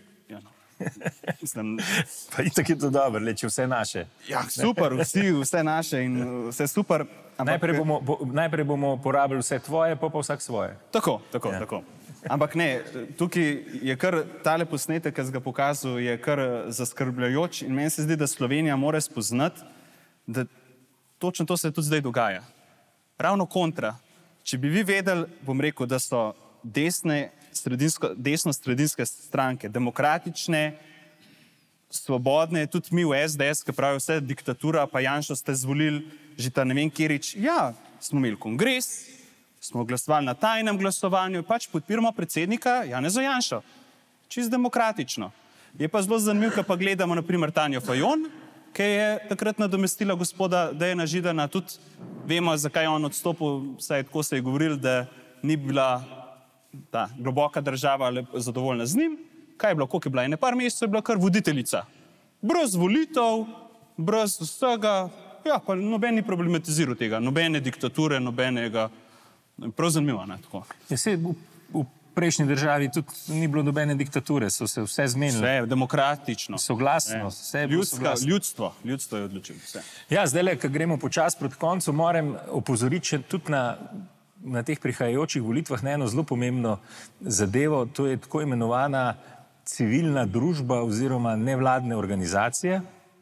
Pa itak je to dobro, če vse naše. Ja, super, vse naše in vse super. Najprej bomo porabili vse tvoje, pa vsak svoje. Tako. Ampak ne, tukaj je kar tale posnetek, ki sem ga pokazal, je kar zaskrbljajoč in meni se zdi, da Slovenija mora spoznati, da točno to se tudi zdaj dogaja. Ravno kontra. Če bi vi vedeli, bom rekel, da so desno-sredinske stranke, demokratične, svobodne, tudi mi v SDS, ki pravijo vse diktatura, pa Janšo ste zvolili, že ta ne vem kjerič. Ja, smo imeli kongres, smo glasovali na tajnem glasovanju, pač podpiramo predsednika Janeza Janšo. Čist demokratično. Je pa zelo zanimivo, ko pa gledamo naprimer Tanjo Fajon, ki je takrat nadomestila gospoda Dejana Židana, tudi vemo, zakaj je on odstopil, saj tako se je govoril, da ni bila ta globoka država zadovoljna z njim. Kaj je bilo, koliko je bila? Ene par mesecev je bila kar voditeljica. Brez volitev, brez vsega, ja, pa noben ni problematiziral tega, nobene diktature, nobenega, prav zanimivo, ne, tako. Ja, se v prejšnji državi tudi ni bilo nobene diktature, so se vse zmenili. Vse, demokratično. Soglasno, vse je bilo soglasno. Ljudstvo je odločilo, vse. Ja, zdajle, ko gremo počasi proti koncu, moram opozoriti tudi na teh prihajajočih volitvah na eno zelo pomembno zadevo, to je tako imenovana civilna družba oziroma nevladne organizacije.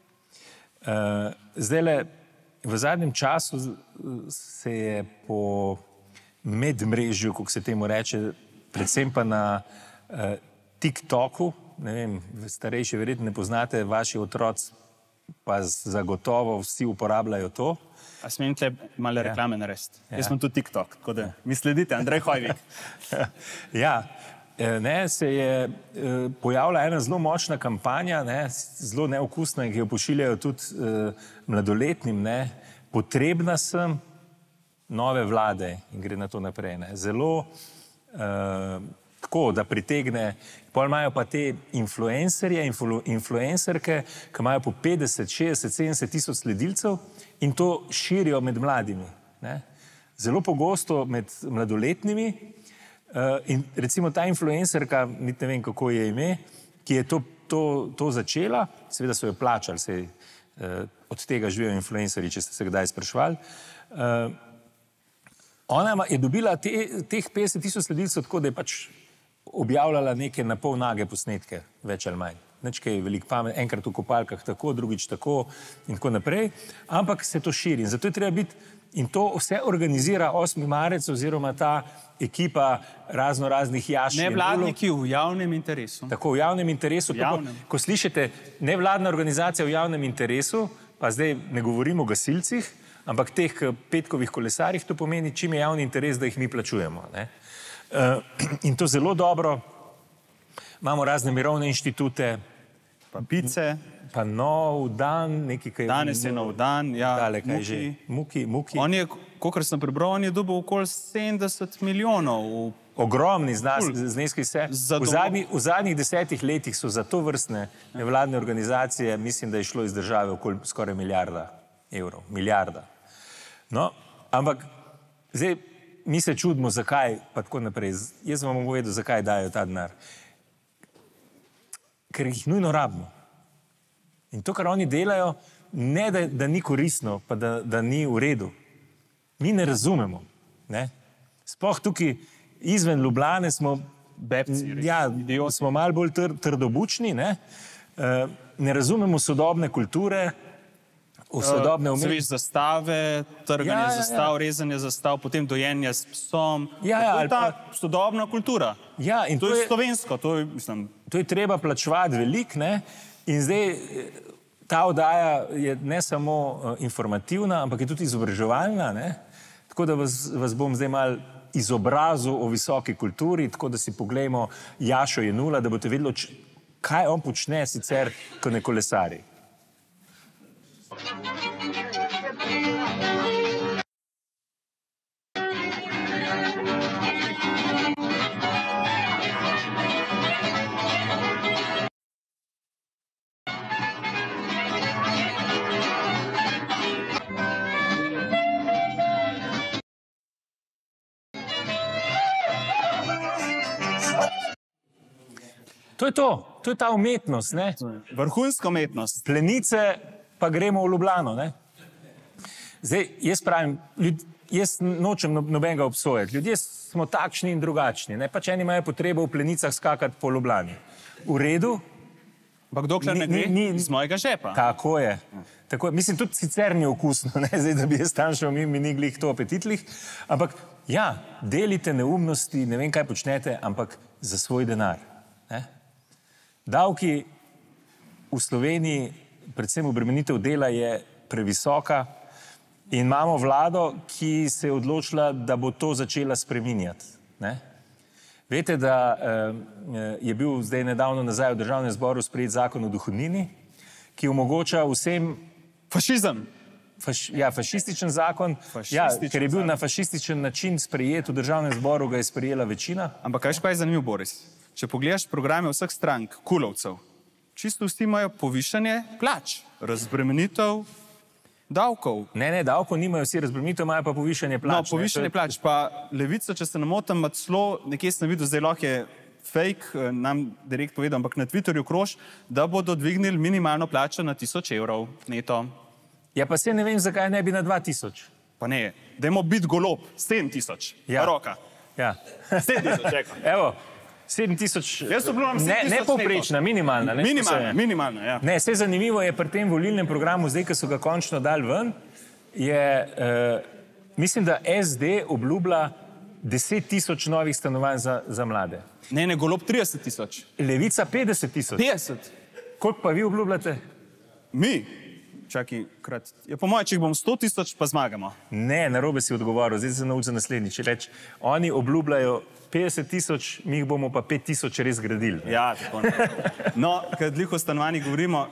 Zdajle, v zadnjem času se je po medmrežju, kako se temu reče, predvsem pa na TikToku, ne vem, starejši verjetno ne poznate, vaši otroci pa zagotovo vsi uporabljajo to. A smem tle male reklame narediti? Jaz sem tudi TikTok, tako da mi sledite, Andrej Hojvik. Ja, se je pojavila ena zelo močna kampanja, zelo neokusna, ki jo pošiljajo tudi mladoletnim, potrebna sem nove vlade in gre na to naprej. Zelo tako, da pritegne, pol imajo pa te influencerje, influencerke, ki imajo po 50, 60, 70 tisoč sledilcev in to širijo med mladimi. Zelo pogosto med mladoletnimi. In recimo ta influencerka, niti ne vem, kako je ime, ki je to začela, seveda so jo plačali, od tega živijo influencerji, če ste se kdaj spraševali. Ona je dobila teh 50 tisoč sledilcev tako, da je pač objavljala neke na pol nage posnetke, več ali manj. Nič kaj veliko pamet, enkrat v kopalkah tako, drugič tako in tako naprej, ampak se to širi. In zato je treba biti, in to vse organizira 8. marec oziroma ta ekipa raznih jašnih. Nevladniki v javnem interesu. Tako, v javnem interesu. Ko slišite nevladna organizacija v javnem interesu, pa zdaj ne govorimo o gasilcih, ampak teh petkovih kolesarjih, to pomeni, čim je javni interes, da jih mi plačujemo. In to zelo dobro. Imamo razne mirovne inštitute. Pa pice. Pa nov dan, nekaj, kaj je... Danes je nov dan, ja. Muki. On je, kakor sem prebral, on je dobil okoli 70 milijonov. Ogromni zneski se. V zadnjih 10 letih so za to vrstne nevladne organizacije, mislim, da je šlo iz države okoli skoraj milijarda evrov. Milijarda. No, ampak zdaj mi se čudimo, zakaj, pa tako naprej. Jaz vam bom povedal, zakaj dajo ta denar. Ker jih nujno rabimo. In to, kar oni delajo, ne da ni koristno, pa da ni v redu. Mi ne razumemo. Sploh tukaj izven Ljubljane smo smo malo bolj trdobučni, ne razumemo sodobne kulture, sodobne umetnosti. Svež zastave, trganje zastav, rezanje zastav, potem dojenje s psom. To je ta sodobna kultura. To je slovensko. To je treba plačevati veliko, in zdaj ta oddaja je ne samo informativna, ampak je tudi izobraževalna, tako da vas bom zdaj malo izobrazil o visoki kulturi, tako da si poglejmo Jašo Jenulla, da boste vedeli, kaj on počne sicer, ko ne kolesari. To je ta umetnost, Vrhunska umetnost. Plenice pa gremo v Ljubljano, Zdaj, jaz pravim, jaz nočem nobenega obsojati. Ljudje smo takšni in drugačni, Pač eni imajo potrebo v plenicah skakati po Ljubljani. V redu. Ampak dokler ne gre iz mojega žepa. Tako je. Tako, mislim, tudi sicer ni okusno, ne, zdaj, da bi jaz tam šel, mi ni glih to apetitlih, ampak ja, delite neumnosti, ne vem, kaj počnete, ampak za svoj denar. Ne. Davki v Sloveniji, predvsem obremenitev dela, je previsoka in imamo vlado, ki se je odločila, da bo to začela spreminjati. Ne. Veste, da je bil zdaj nedavno nazaj v Državnem zboru sprejet zakon o dohodnini, ki omogoča vsem... Fašizem. Fašističen zakon, ker je bil na fašističen način sprejet v Državnem zboru, ga je sprejela večina. Ampak kaj je zanimivo, Boris? Če pogledaš programe vseh strank, kulovcev, čisto vsi imajo povišanje plač, razbremenitev davkov. Ne, davkov nimajo vsi, razbremenitev imajo pa povišanje plač. No, povišanje plač, pa Levica, če se ne motim, celo nekje sem videl, zdaj lahko je fake, nam direkt povedal, ampak na Twitterju krož, da bodo dvignili minimalno plačo na 1000 evrov neto. Ja, pa se ne vem, zakaj ne bi na 2000. Pa ne, dajmo biti golob, 7000, roka. Ja. 7000, čekam. Evo, 7000, Jaz obljubljam 7000 ne povprečna, minimalna. Minimalna, ja. Ne, vse zanimivo je pri tem volilnem programu, zdaj, ko so ga končno dali ven, je, mislim, da SD obljublja 10 000 novih stanovanj za mlade. Ne, golob 30 000. Levica 50 000. 50. Koliko pa vi obljubljate? Mi? Čakaj, krat. Ja, po moje, če jih bom 100 000, pa zmagamo. Ne, narobe si odgovoril, zdaj se nauči za naslednjič. Reč, oni obljubljajo 50 000, mi jih bomo pa 5000 res gradili. Ja, tako ne. No, kad lih o stanovanjih govorimo,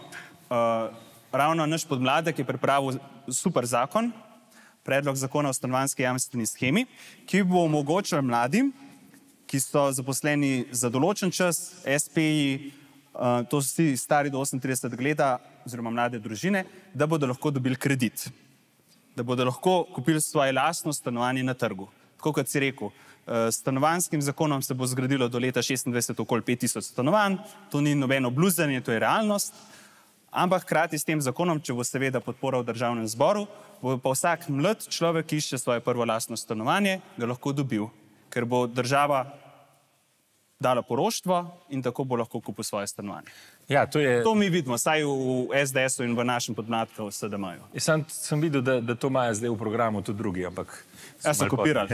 ravno naš podmladek je pripravil super zakon, predlog zakona o stanovanjski jamstveni shemi, ki bo omogočal mladim, ki so zaposleni za določen čas, SPI, to so vsi stari do 38 leta, oziroma mlade družine, da bodo lahko dobili kredit. Da bodo lahko kupili svoje lastno stanovanje na trgu. Tako kot si rekel, stanovanjskim zakonom se bo zgradilo do leta 2026 okoli 5000 stanovanj, to ni nobeno bluzanje, to je realnost, ampak hkrati s tem zakonom, če bo seveda podpora v Državnem zboru, bo pa vsak mlad človek, ki išče svoje prvo lastno stanovanje, ga lahko dobil, ker bo država dala poroštvo in tako bo lahko kupil svoje stanovanje. Ja, to mi vidimo, saj v SDS-u in v našem podmladku vse, da imajo. Sem videl, da to imajo zdaj v programu tudi drugi, ampak... Ja, so kopirali.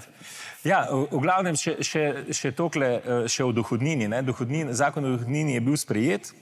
Ja, v glavnem še tokle, še o dohodnini. Zakon o dohodnini je bil sprejet.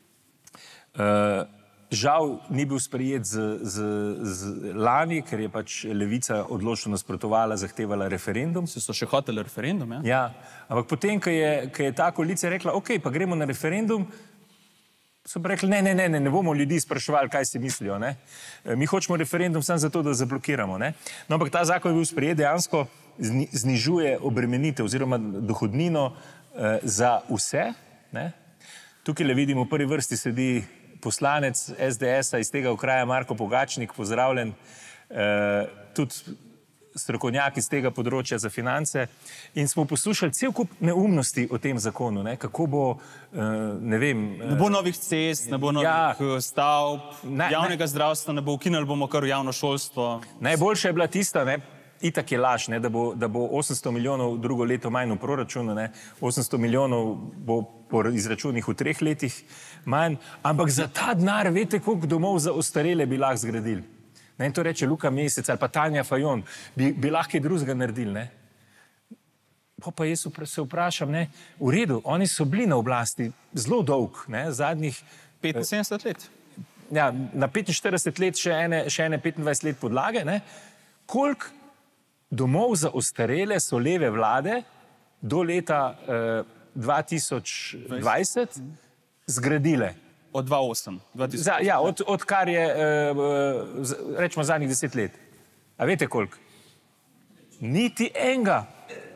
Žal ni bil sprejet lani, ker je pač Levica odločno nasprotovala, zahtevala referendum. So še hoteli referendum, ja? Ja, ampak potem, ko je ta koalicija rekla, ok, pa gremo na referendum, so pa rekli, ne bomo ljudi spraševali, kaj si mislijo, ne. Mi hočemo referendum samo zato, da zablokiramo, ne. No, ampak ta zakon je bil sprejet, dejansko znižuje obremenitev oziroma dohodnino za vse, ne. Tukaj le vidimo, v prvi vrsti sedi poslanec SDS-a iz tega okraja Marko Pogačnik, pozdravljen, tudi strokovnjak iz tega področja za finance, in smo poslušali cel kup neumnosti o tem zakonu, ne, kako bo, ne vem... Ne bo novih cest, ne bo novih stavb, javnega zdravstva ne bo, ukinili bomo kar javno šolstvo. Najboljša je bila tista, ne, itak je laž, ne, da bo 800 milijonov drugo leto manj v proračunu, ne, 800 milijonov bo po izračunih v 3 letih manj, ampak za ta denar, veste, koliko domov za ostarele bi lahko zgradili. Ne, in to reče Luka Mesec ali pa Tanja Fajon, bi lahko kaj drugega naredili, ne. Pa jaz se vprašam, ne, v redu, oni so bili na oblasti zelo dolg, ne, zadnjih... 75 let. Ja, na 45 let še ene 25 let podlage, ne. Koliko domov za ostarele so leve vlade do leta 2020 zgradile? Od 2008. Ja, odkar je, rečemo, zadnjih 10 let. A veste koliko? Niti enega.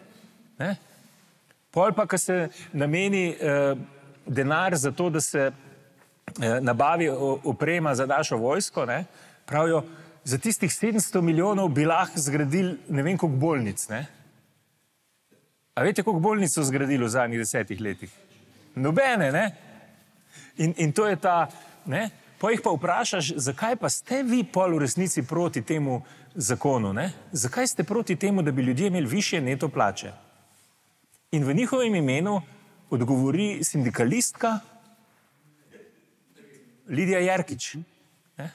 Pol pa, ko se nameni denar za to, da se nabavi oprema za našo vojsko, ne, pravijo, za tistih 700 milijonov bi lahko zgradili ne vem koliko bolnic, ne. A veste, koliko bolnic so zgradili v zadnjih 10 letih? Nobene, ne. In to je ta, ne, pa jih pa vprašaš, zakaj pa ste vi pol v resnici proti temu zakonu, ne? Zakaj ste proti temu, da bi ljudje imeli višje neto plače? In v njihovem imenu odgovori sindikalistka Lidija Jerkič.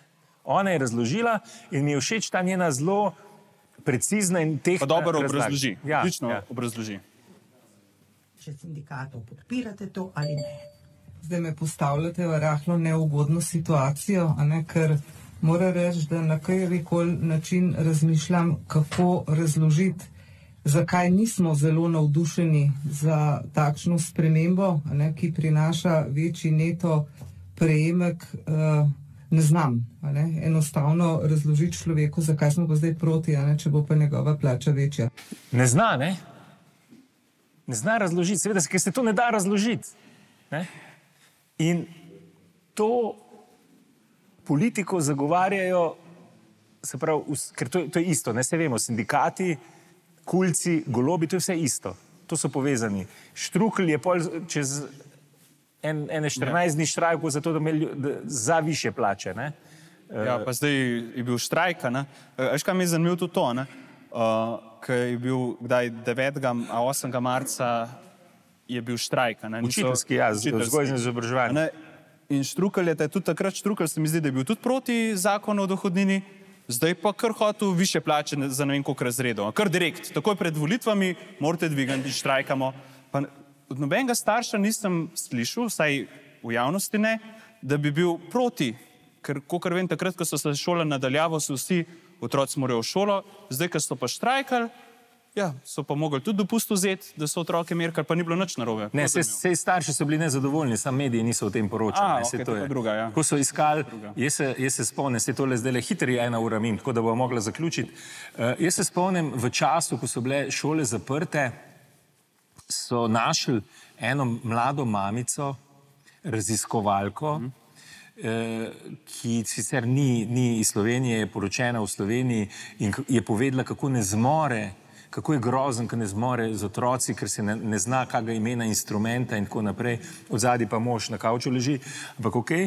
Ona je razložila in mi je všeč ta njena zelo precizna in tehtna Pa dobro razlaga. obrazloži, odlično obrazloži. Če sindikatov podpirate to ali ne. Zdaj me postavljate v rahlo neugodno situacijo, a ne, ker moram reči, da na katerikoli način razmišljam, kako razložiti, zakaj nismo zelo navdušeni za takšno spremembo, a ne, ki prinaša večji neto prejemek, ne znam, a ne, enostavno razložiti človeku, zakaj smo pa zdaj proti, a ne, če bo pa njegova plača večja. Ne zna, ne? Ne zna razložiti, seveda, ker se to ne da razložiti. Ne? In to politiko zagovarjajo, se pravi, ker to je isto, ne, se vemo, sindikati, kulci, golobi, to je vse isto. To so povezani. Štrukelj je pol čez ene 14 dni štrajkov za to, da imeli za više plače, ne? Ja, pa zdaj je bil štrajk, ne? Veš, kaj mi je zanimivo tudi to, ne? Ker je bil, kdaj, 9. a 8. marca je bil štrajk, ne? Učiteljski, ja, vzgojno izobraževanje. In Štrukelj je tudi takrat, Štrukelj se mi zdi, da je bil tudi proti zakonu o dohodnini, zdaj pa kar hotel više plače za ne vem koliko razredov. Kar direkt, takoj pred volitvami morate dvigati, štrajkamo. Pa od nobenega starša nisem slišal, vsaj v javnosti ne, da bi bil proti, ker kolikor vem, takrat, ko so se šole nadaljavo, so vsi otroci morajo v šolo, zdaj, ko so pa štrajkali, ja, so pa mogli tudi dopust vzeti, da so otroke imeli, kar pa ni bilo nič narobe. Ne, sej starši so bili nezadovoljni, sam mediji niso o tem poročali. Ok, to je druga, ja. Ko so iskali, jaz se spomnim, se tole zdaj le hitri 1 ura min, tako da bo mogla zaključiti. Jaz se spomnim, v času, ko so bile šole zaprte, so našli eno mlado mamico, raziskovalko, ki sicer ni iz Slovenije, je poročena v Sloveniji in je povedala, kako ne zmore, kako je grozen, ko ne zmore z otroci, ker se ne zna kakega imena instrumenta in tako naprej. Od zadaj pa mož na kavču leži, ampak okej.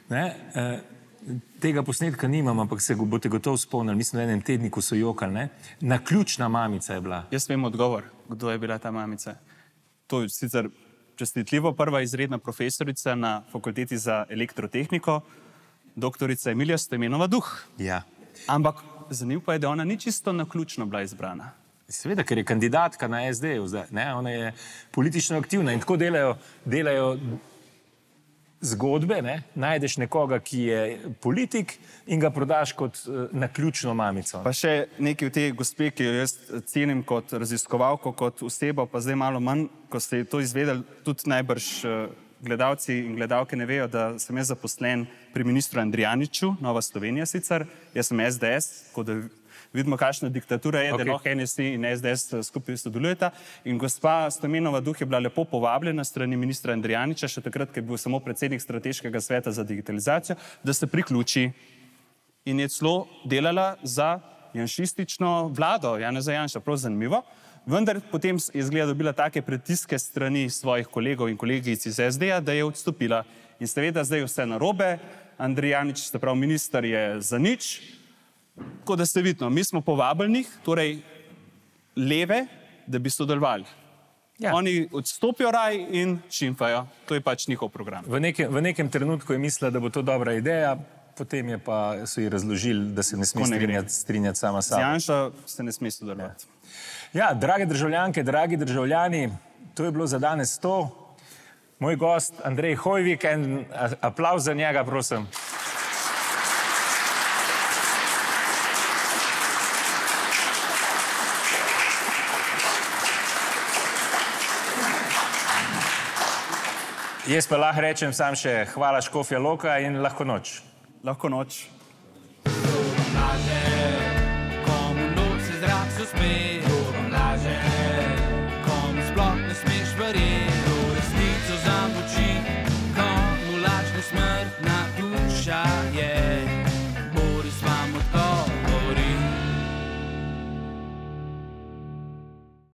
Tega posnetka nimam, ampak se boste gotovo spomnili, mislim, v enem tedniku so jokali, ne? Naključna mamica je bila. Jaz vem odgovor, kdo je bila ta mamica. To je sicer čestitljivo, prva izredna profesorica na fakulteti za elektrotehniko, doktorica Emilija Stojmenova Duh. Ja. Ampak zanimivo pa je, da ona ni čisto naključno bila izbrana. Seveda, ker je kandidatka na SD-ju zdaj, ne? Ona je politično aktivna in tako delajo zgodbe, ne? Najdeš nekoga, ki je politik in ga prodaš kot naključno mamico. Pa še nekaj v tej gospe, ki jo jaz cenim kot raziskovalko, kot osebo, pa zdaj malo manj, ko ste to izvedeli, tudi najbrž gledalci in gledalke ne vejo, da sem jaz zaposlen pri ministru Andrijaniču, Nova Slovenija sicer, jaz sem SDS, tako da vidimo, kakšna diktatura je, da lahko NSI in SDS skupaj sodelujeta. In gospa Stojmenova Duh je bila lepo povabljena strani ministra Andrijaniča, še takrat, ko je bil samo predsednik Strateškega sveta za digitalizacijo, da se priključi. In je celo delala za janšistično vlado, Janeza Janša, prav zanimivo. Vendar potem je izgleda dobila take pritiske strani svojih kolegov in kolegic iz SD-ja, da je odstopila. In seveda zdaj vse narobe, Andrijanič, se pravi minister, je za nič. Tako da ste vidno, mi smo povabljeni, torej leve, da bi sodelovali. Ja. Oni odstopijo raj in šimfajo. To je pač njihov program. V nekem trenutku je mislila, da bo to dobra ideja, potem je pa so ji razložili, da se ne sme strinjati sama sabo. Z Janša se ne sme sodelovati. Ja, drage državljanke, dragi državljani, to je bilo za danes to. Moj gost Andrej Hoivik, en aplavz za njega, prosim. Jaz pa lahko rečem sam še hvala Škofja Loka in lahko noč. Lahko noč. Laže, komu noč se zrak suspe, laže, komu sploh ne smeš verjeti, resnico zamolči, komu lažno smrt